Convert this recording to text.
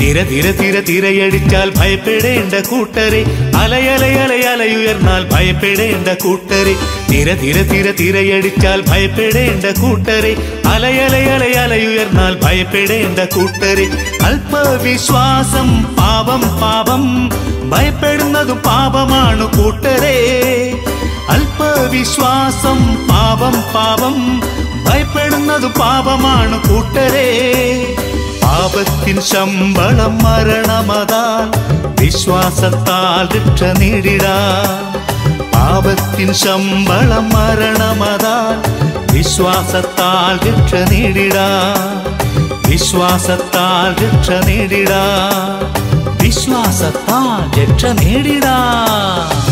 തിര തിര തിര തിരയടിച്ചാൽ ഭയപ്പെടേണ്ട കൂട്ടരെ, അലയലയലയലയുയർന്നാൽ ഭയപ്പെടേണ്ട കൂട്ടരെ. തിര തിര തിര തിരയടിച്ചാൽ ഭയപ്പെടേണ്ട കൂട്ടരെ, അലയലയലയലയുയർന്നാൽ ഭയപ്പെടേണ്ട കൂട്ടരെ. അല്പവിശ്വാസം പാപം പാപം, ഭയപ്പെടുന്നതും പാപമാണു കൂട്ടരെ. അല്പവിശ്വാസം പാപം പാപം, ഭയപ്പെടുന്നതും പാപമാണു കൂട്ടരെ. പാപത്തിൻ ശമ്പളം മരണമതാൽ വിശ്വാസത്താൽ രക്ഷ നേടിടാം. പാപത്തിൻ ശമ്പളം മരണമതാൽ വിശ്വാസത്താൽ രക്ഷ നേടിടാം. വിശ്വാസത്താൽ രക്ഷ നേടിടാം. വിശ്വാസത്താൽ രക്ഷ നേടിടാം.